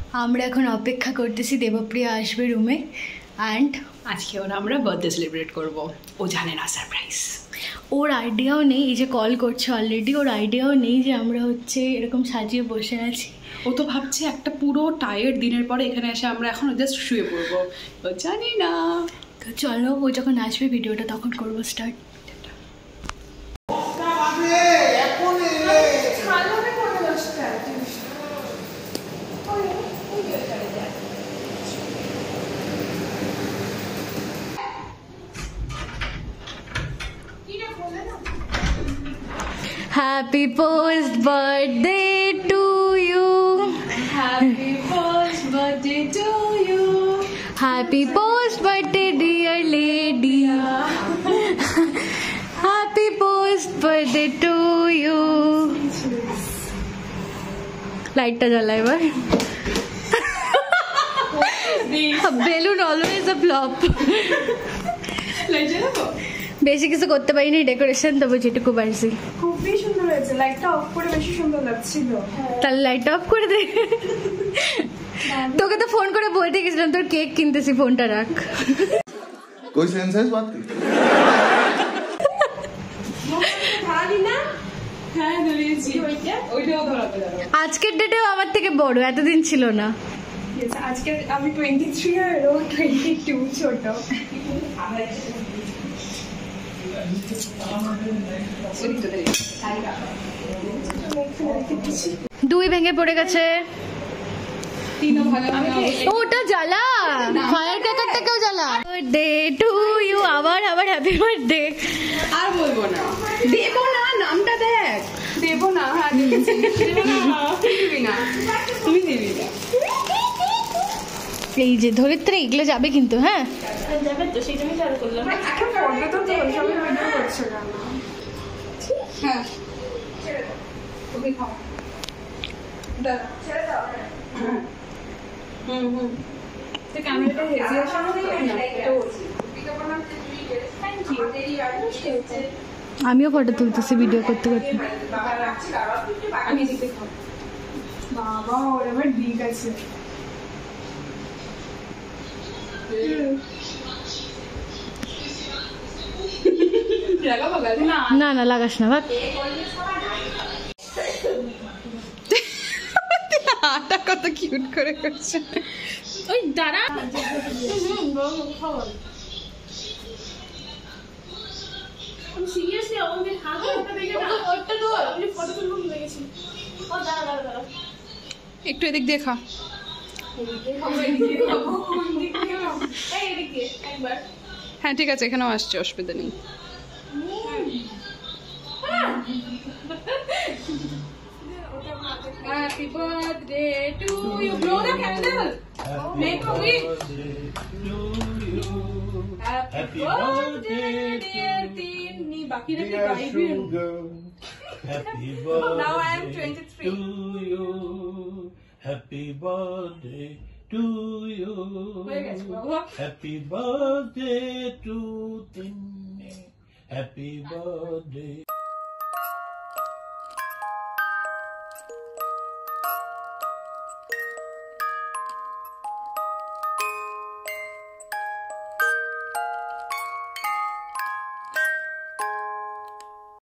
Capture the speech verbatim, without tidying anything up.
আমরা এখন অপেক্ষা করতেছি দেবপ্রিয়া আসবে রুমে। অ্যান্ড আজকে ওরা আমরা বার্থডে সেলিব্রেট করব। ও জানে না সারপ্রাইজ। ওর আইডিয়াও নেই, এই যে কল করছে অলরেডি, ওর আইডিয়াও নেই যে আমরা হচ্ছে এরকম সাজিয়ে বসে আছি। ও তো ভাবছে একটা পুরো টায়ার্ড দিনের পরে এখানে এসে আমরা এখন জাস্ট শুয়ে পড়বো। ও জানি না। তো চলো, ও যখন আসবে ভিডিওটা তখন করবো start. Happy post birthday to you. Happy post birthday to you. Happy post birthday dear lady. Happy post birthday to you. লাইটটা জ্বালা এবার। Balloon always a flop. Light জ্বালাবো? বেশি কিছু করতে পারিনি ডেকোরেশন, তবে যেটুকু পারছি। খুবই সুন্দর হয়েছে, লাইটটা অফ করে বেশি সুন্দর লাগছিল। তাহলে লাইটটা অফ করে দে। তোকে তো ফোন করে বলতে গেছিলাম তোর কেক কিনতেছি, ফোনটা রাখ। कोई सेंस है इस बात की? আজকের ডেটেও আমার থেকে বড়, এতদিন ছিল না। আজকে আমি টোয়েন্টি থ্রি আর ও টোয়েন্টি টু ছোট। দুই ভেঙে পড়ে গেছে। ওটা জ্বালা, ফায়ার ক্র্যাকারটাকেও জ্বালা। Birthday to you. আবার আবার হ্যাপি বার্থডে। আর বলবো না, দেবো না, নামটা দেখ। দেবো না, হ্যাঁ দিবি না, তুমি দিবি না। এই যে ধরিত্রী, এগুলো যাবে কিন্তু। হ্যাঁ যাবে তো, সেই জন্যই শেয়ার করলাম। এখন ফটো তো তো সবাই ভিডিও করছে না। হ্যাঁ ছেড়ে দাও, তুমি খাও। দাও ছেড়ে দাও। হুম হুম তো ক্যামেরাটা হেজি আসা হবে না তো। Thank you. আমিও ফটো তুলতেছি ভিডিও করতে করতে। আমি এদিকে খাও। বাবা ওর আবার ডিগ আছে। না না লাগাস না, ভাগ। আটা কত কিউট করে করছে। ওই দাঁড়া। সিরিয়াসলি আমাদের হাতে একটা দেখে না, ওটা তো আমি ফটো তুলবো ভুলে গেছি। ও দাঁড়া দাঁড়া দাঁড়া, একটু এদিক দেখা। হ্যাঁ ঠিক আছে, এখানেও আসছে, অসুবিধা নেই। Happy birthday to you. Blow the candle. Make a wish. Happy birthday dear Tini. Baki rakhe gaibi. Happy birthday. Now I am twenty-three. To you. Happy birthday to you. Happy birthday to Tini. Happy birthday.